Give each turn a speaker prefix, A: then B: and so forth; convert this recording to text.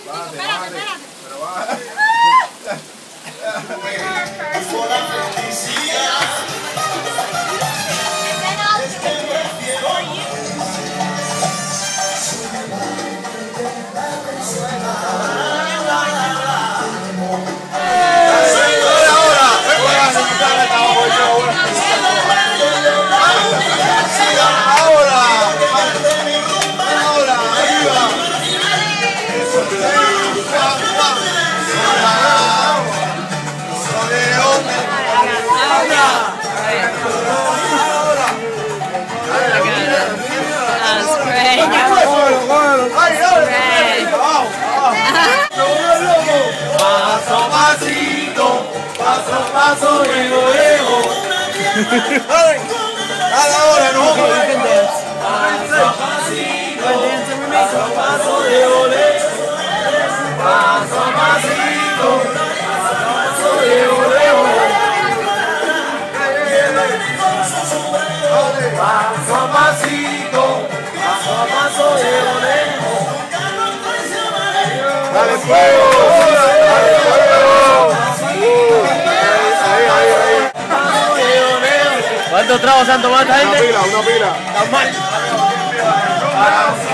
A: Espérate.
B: Pero va.
C: Paso, lego.
B: Dale ahora, no.
C: Paso a paso, lego. Paso a pasito, paso a pasito,
B: Dale fuego.
C: ¿Cuántos tragos han tomado esta gente?
B: Una pila.
C: Tan mal.